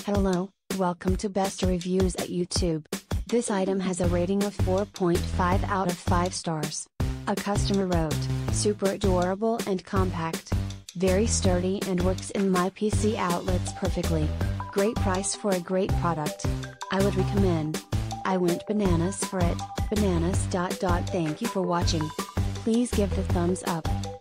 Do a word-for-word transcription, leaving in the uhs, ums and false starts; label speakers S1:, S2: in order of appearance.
S1: Hello, welcome to Best Reviews at YouTube. This item has a rating of four point five out of five stars. A customer wrote, super adorable and compact. Very sturdy and works in my P C outlets perfectly. Great price for a great product. I would recommend. I went bananas for it, bananas dot dot. Thank you for watching. Please give the thumbs up.